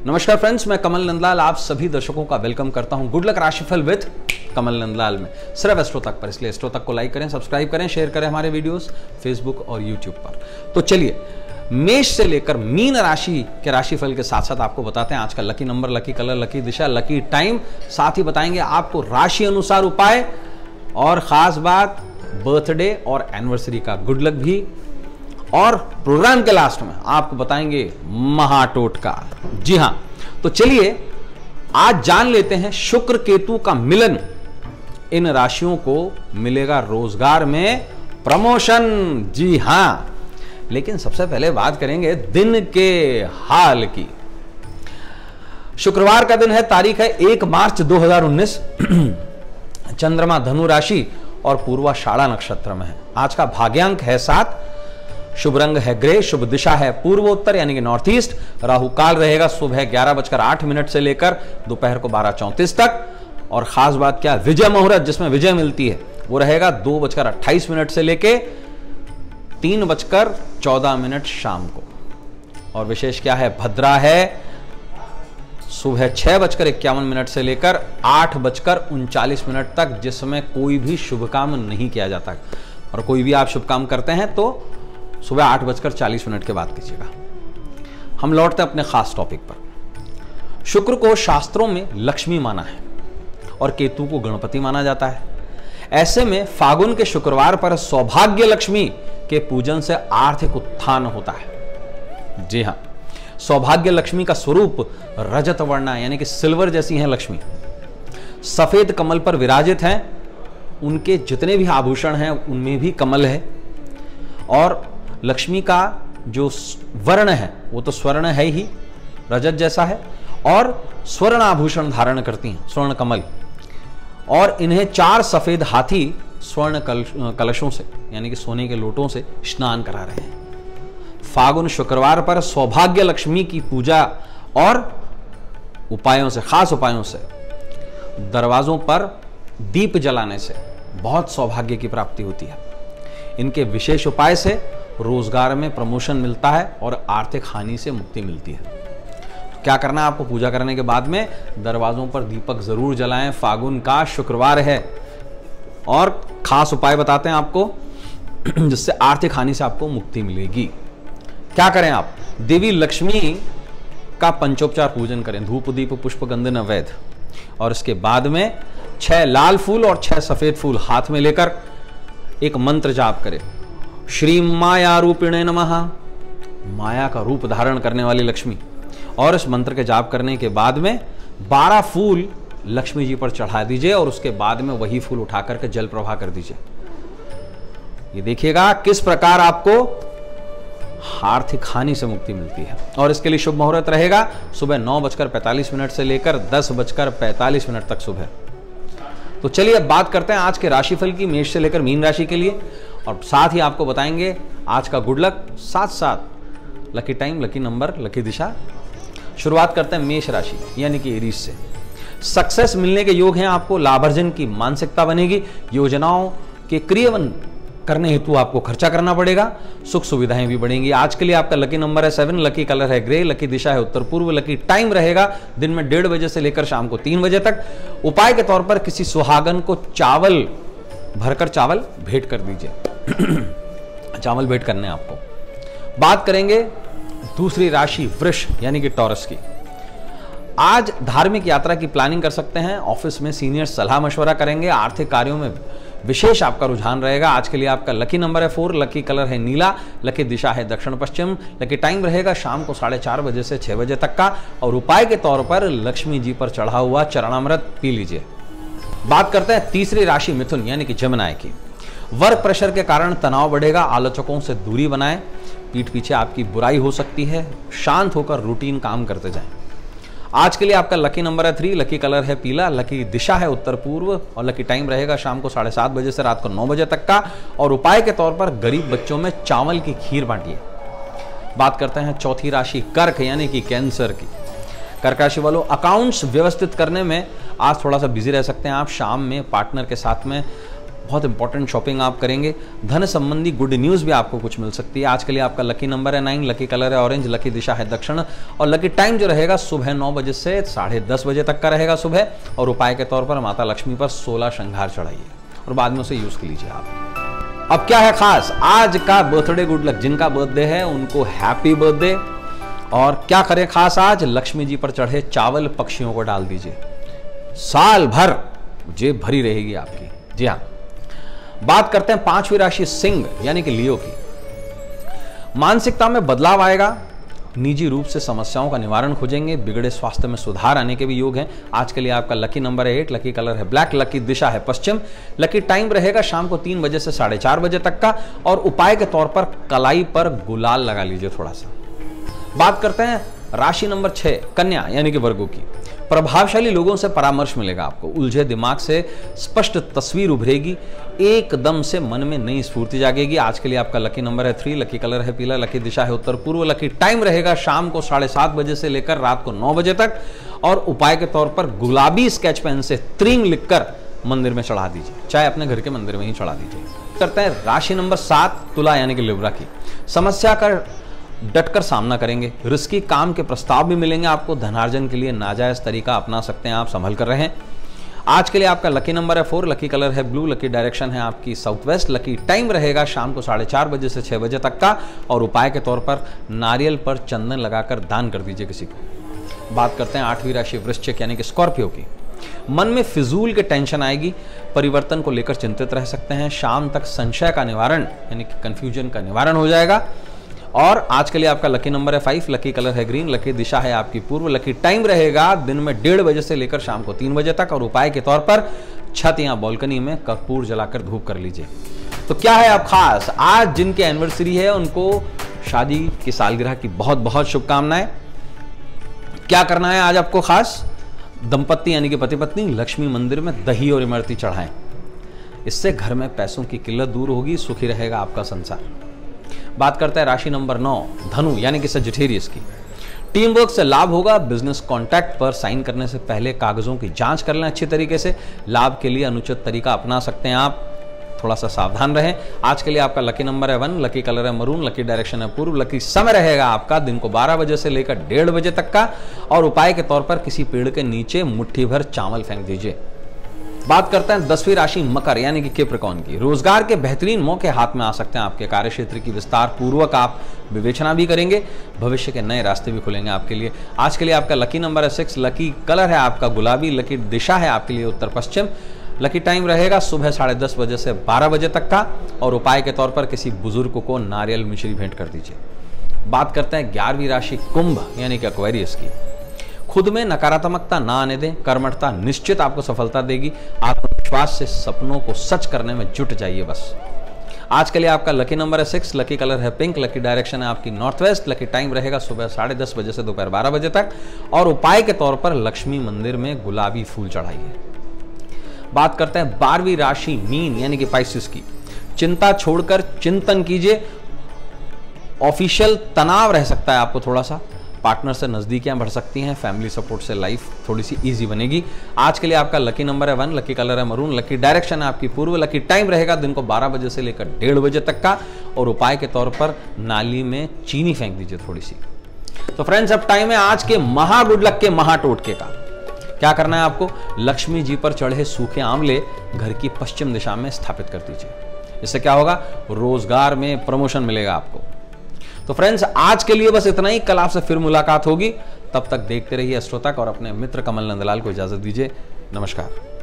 नमस्कार फ्रेंड्स, मैं कमल नंदलाल आप सभी दर्शकों का वेलकम करता हूं गुड लक राशिफल विद कमल नंदलाल में, सिर्फ एस्ट्रो तक पर। इसलिए एस्ट्रो तक को लाइक करें, सब्सक्राइब करें, शेयर करें हमारे वीडियोस फेसबुक और यूट्यूब पर। तो चलिए, मेष से लेकर मीन राशि के राशिफल के साथ साथ आपको बताते हैं आज का lucky number, lucky colour, lucky दिशा, लकी टाइम। साथ ही बताएंगे आपको राशि अनुसार उपाय और खास बात बर्थडे और एनिवर्सरी का गुड लक भी। और प्रोग्राम के लास्ट में आपको बताएंगे महाटोटका। जी हां, तो चलिए आज जान लेते हैं शुक्र केतु का मिलन। इन राशियों को मिलेगा रोजगार में प्रमोशन। जी हां, लेकिन सबसे पहले बात करेंगे दिन के हाल की। शुक्रवार का दिन है, तारीख है 1 मार्च 2019। चंद्रमा धनु राशि और पूर्वाषाढ़ा नक्षत्र में है। आज का भाग्यांक है 7, शुभ रंग है ग्रे, शुभ दिशा है पूर्वोत्तर यानी कि नॉर्थ ईस्ट। राहु काल रहेगा सुबह 11:08 से लेकर दोपहर को 12:34 तक। और खास बात क्या, विजय मुहूर्त जिसमें विजय मिलती है वो रहेगा 2:28 से लेके 3:14 शाम को। और विशेष क्या है, भद्रा है सुबह 6:51 से लेकर 8:39 तक, जिसमें कोई भी शुभ काम नहीं किया जाता। और कोई भी आप शुभ काम करते हैं तो सुबह 8:40 के बाद कीजिएगा। हम लौटते हैं अपने खास टॉपिक पर। शुक्र को शास्त्रों में लक्ष्मी माना है और केतु को गणपति माना जाता है। ऐसे में फागुन के शुक्रवार पर सौभाग्य लक्ष्मी के पूजन से आर्थिक उत्थान होता है। जी हां, सौभाग्य लक्ष्मी का स्वरूप रजत वर्णा यानी कि सिल्वर जैसी है लक्ष्मी। सफेद कमल पर विराजित हैं। उनके जितने भी आभूषण हैं उनमें भी कमल है। और लक्ष्मी का जो वर्ण है वो तो स्वर्ण है ही, रजत जैसा है। और स्वर्ण आभूषण धारण करती हैं, स्वर्ण कमल। और इन्हें 4 सफेद हाथी स्वर्ण कलशों से यानी कि सोने के लोटों से स्नान करा रहे हैं। फागुन शुक्रवार पर सौभाग्य लक्ष्मी की पूजा और उपायों से, खास उपायों से, दरवाजों पर दीप जलाने से बहुत सौभाग्य की प्राप्ति होती है। इनके विशेष उपाय से रोजगार में प्रमोशन मिलता है और आर्थिक हानि से मुक्ति मिलती है। तो क्या करना है आपको, पूजा करने के बाद में दरवाजों पर दीपक जरूर जलाएं। फागुन का शुक्रवार है। और खास उपाय बताते हैं आपको जिससे आर्थिक हानि से आपको मुक्ति मिलेगी। क्या करें आप, देवी लक्ष्मी का पंचोपचार पूजन करें, धूप दीप पुष्प गंध नैवेद्य। और इसके बाद में 6 लाल फूल और 6 सफेद फूल हाथ में लेकर एक मंत्र जाप करें। श्री माया रूपिणे नमः, माया का रूप धारण करने वाली लक्ष्मी। और इस मंत्र के जाप करने के बाद में 12 फूल लक्ष्मी जी पर चढ़ा दीजिए और उसके बाद में वही फूल उठा करके जल प्रवाह कर दीजिए। ये देखिएगा किस प्रकार आपको आर्थिक हानि से मुक्ति मिलती है। और इसके लिए शुभ मुहूर्त रहेगा सुबह 9:45 से लेकर 10:45 तक सुबह। तो चलिए अब बात करते हैं आज के राशिफल की, मेष से लेकर मीन राशि के लिए। और साथ ही आपको बताएंगे आज का गुड लक, साथ साथ lucky time, lucky number, lucky दिशा। शुरुआत करते हैं मेष राशि यानी कि एरीज से। सक्सेस मिलने के योग हैं आपको, लाभार्जन की मानसिकता बनेगी, योजनाओं के क्रियान्वयन करने हेतु आपको खर्चा करना पड़ेगा, सुख सुविधाएं भी बढ़ेंगी। आज के लिए आपका लकी नंबर है 7, लकी कलर है ग्रे, लकी दिशा है उत्तर पूर्व, लकी टाइम रहेगा दिन में 1:30 बजे से लेकर शाम को 3 बजे तक। उपाय के तौर पर किसी सुहागन को चावल भरकर चावल भेंट कर दीजिए। चावल भेंट करने आपको। बात करेंगे दूसरी राशि वृष यानी कि टॉरस की। आज धार्मिक यात्रा की प्लानिंग कर सकते हैं, ऑफिस में सीनियर सलाह मशवरा करेंगे, आर्थिक कार्यों में विशेष आपका रुझान रहेगा। आज के लिए आपका लकी नंबर है 4, लकी कलर है नीला, लकी दिशा है दक्षिण पश्चिम, लकी टाइम रहेगा शाम को 4:30 बजे से 6 बजे तक का। और उपाय के तौर पर लक्ष्मी जी पर चढ़ा हुआ चरणामृत पी लीजिए। बात करते हैं तीसरी राशि मिथुन यानी कि जमनाय की। वर्क प्रेशर के कारण तनाव बढ़ेगा, आलोचकों से दूरी बनाएं, पीठ पीछे आपकी बुराई हो सकती है, शांत होकर रूटीन काम करते जाएं। आज के लिए आपका लकी नंबर है 3, लकी कलर है पीला, लकी दिशा है उत्तर पूर्व और लकी टाइम रहेगा शाम को 7:30 बजे से रात को 9 बजे तक का। और उपाय के तौर पर गरीब बच्चों में चावल की खीर बांटिए। बात करते हैं चौथी राशि कर्क यानी कि कैंसर की। कर्क राशि वालों, अकाउंट्स व्यवस्थित करने में आज थोड़ा सा बिजी रह सकते हैं आप। शाम में पार्टनर के साथ में बहुत इंपॉर्टेंट शॉपिंग आप करेंगे। धन संबंधी गुड न्यूज़ भी आपको कुछ मिल सकती है। आज के लिए आपका लकी नंबर है 9, लकी कलर है ऑरेंज, लकी दिशा है दक्षिण और लकी टाइम जो रहेगा सुबह 9 बजे से 10:30 बजे तक का रहेगा सुबह। और उपाय के तौर पर माता लक्ष्मी पर 16 श्रृंगार चढ़ाइए और बाद में उसे यूज कर लीजिए आप। अब क्या है खास, आज का बर्थडे गुड लक, जिनका बर्थडे है उनको हैप्पी बर्थडे। और क्या करें खास, आज लक्ष्मी जी पर चढ़े चावल पक्षियों को डाल दीजिए, साल भर जेब भरी रहेगी आपकी। जी हाँ, बात करते हैं 5वीं राशि सिंह यानी कि लियो की। मानसिकता में बदलाव आएगा, निजी रूप से समस्याओं का निवारण खोजेंगे, बिगड़े स्वास्थ्य में सुधार आने के भी योग हैं। आज के लिए आपका लकी नंबर है 8, लकी कलर है ब्लैक, लकी दिशा है पश्चिम, लकी टाइम रहेगा शाम को 3 बजे से 4:30 बजे तक का। और उपाय के तौर पर कलाई पर गुलाल लगा लीजिए थोड़ा सा। बात करते हैं राशि नंबर 6 कन्या यानी कि वर्गो की। प्रभावशाली लोगों से परामर्श मिलेगा आपको, उलझे दिमाग से स्पष्ट तस्वीर उभरेगी, एकदम से मन में नई स्फूर्ति जागेगी। आज के लिए आपका लकी नंबर है 3, लकी कलर है पीला, लकी दिशा है उत्तर पूर्व, लकी टाइम रहेगा शाम को 7:30 बजे से लेकर रात को 9 बजे तक। और उपाय के तौर पर गुलाबी स्केच पेन से त्रिंग लिखकर मंदिर में चढ़ा दीजिए, चाहे अपने घर के मंदिर में ही चढ़ा दीजिए। करते हैं राशि नंबर 7 तुला यानी कि लिब्रा की। समस्या का डटकर सामना करेंगे, रिस्की काम के प्रस्ताव भी मिलेंगे आपको, धनार्जन के लिए नाजायज तरीका अपना सकते हैं आप, संभल कर रहे हैं। आज के लिए आपका लकी नंबर है 4, लकी कलर है ब्लू, लकी डायरेक्शन है आपकी साउथ वेस्ट, लकी टाइम रहेगा शाम को 4:30 बजे से 6 बजे तक का। और उपाय के तौर पर नारियल पर चंदन लगाकर दान कर दीजिए किसी को। बात करते हैं 8वीं राशि वृश्चिक यानी कि स्कॉर्पियो की। मन में फिजूल के टेंशन आएगी, परिवर्तन को लेकर चिंतित रह सकते हैं। शाम तक संशय का निवारण यानी कि कंफ्यूजन का निवारण हो जाएगा। और आज के लिए आपका लकी नंबर है 5, लकी कलर है ग्रीन, लकी दिशा है आपकी पूर्व, लकी टाइम रहेगा दिन में 1:30 बजे से लेकर शाम को 3 बजे तक। और उपाय के तौर पर छत या बालकनी में कपूर जलाकर धूप कर लीजिए। तो क्या है अब खास, आज जिनकी एनिवर्सरी है उनको शादी की सालगिरह की बहुत बहुत शुभकामनाएं। क्या करना है आज आपको खास, दंपत्ति यानी कि पति पत्नी लक्ष्मी मंदिर में दही और इमरती चढ़ाएं, इससे घर में पैसों की किल्लत दूर होगी, सुखी रहेगा आपका संसार। बात करते हैं राशि नंबर 9 धनु यानी कि सजिटेरियस की। टीम वर्क से लाभ होगा, बिजनेस कॉन्ट्रैक्ट पर साइन करने से पहले कागजों की जांच कर लें अच्छी तरीके से। लाभ के लिए अनुचित तरीका अपना सकते हैं आप, थोड़ा सा सावधान रहें। आज के लिए आपका लकी नंबर है 1, लकी कलर है मरून, लकी डायरेक्शन है पूर्व, लकी समय रहेगा आपका दिन को 12 बजे से लेकर 1:30 बजे तक का। और उपाय के तौर पर किसी पेड़ के नीचे मुट्ठी भर चावल फेंक दीजिए। बात करते हैं 10वीं राशि मकर यानी कि कैप्रिकॉर्न की। रोजगार के बेहतरीन मौके हाथ में आ सकते हैं आपके, कार्य क्षेत्र की विस्तार पूर्वक आप विवेचना भी करेंगे, भविष्य के नए रास्ते भी खुलेंगे आपके लिए। आज के लिए आपका लकी नंबर है 6, लकी कलर है आपका गुलाबी, लकी दिशा है आपके लिए उत्तर पश्चिम, लकी टाइम रहेगा सुबह 10:30 बजे से 12 बजे तक का। और उपाय के तौर पर किसी बुजुर्ग को नारियल मिश्री भेंट कर दीजिए। बात करते हैं 11वीं राशि कुंभ यानी कि एक्वेरियस की। खुद में नकारात्मकता ना आने दें, कर्मठता निश्चित आपको सफलता देगी। आत्मविश्वास से सपनों को सच करने में जुट जाइए बस। आज के लिए आपका लकी नंबर है 6, लकी कलर है पिंक, लकी डायरेक्शन है आपकी नॉर्थ वेस्ट, लकी टाइम रहेगा सुबह 10:30 बजे से दोपहर 12 बजे तक। और उपाय के तौर पर लक्ष्मी मंदिर में गुलाबी फूल चढ़ाइए। बात करते हैं 12वीं राशि मीन यानी कि पाइसेस की। चिंता छोड़कर चिंतन कीजिए, ऑफिशियल तनाव रह सकता है आपको थोड़ा सा, पार्टनर से नजदीकियां बढ़ सकती हैं, फैमिली सपोर्ट से लाइफ थोड़ी सी इजी बनेगी। आज के लिए आपका लकी नंबर है 1, लकी कलर है मरून, लकी डायरेक्शन है आपकी पूर्व, लकी टाइम रहेगा दिन को 12 बजे से लेकर 1:30 बजे तक का। और उपाय के तौर पर नाली में चीनी फेंक दीजिए थोड़ी सी। तो फ्रेंड्स अब टाइम है आज के महा गुड लक के महा टोटके का। क्या करना है आपको, लक्ष्मी जी पर चढ़े सूखे आंवले घर की पश्चिम दिशा में स्थापित कर दीजिए। इससे क्या होगा, रोजगार में प्रमोशन मिलेगा आपको। तो फ्रेंड्स आज के लिए बस इतना ही, कल आपसे फिर मुलाकात होगी। तब तक देखते रहिए एस्ट्रो तक और अपने मित्र कमल नंदलाल को इजाजत दीजिए। नमस्कार।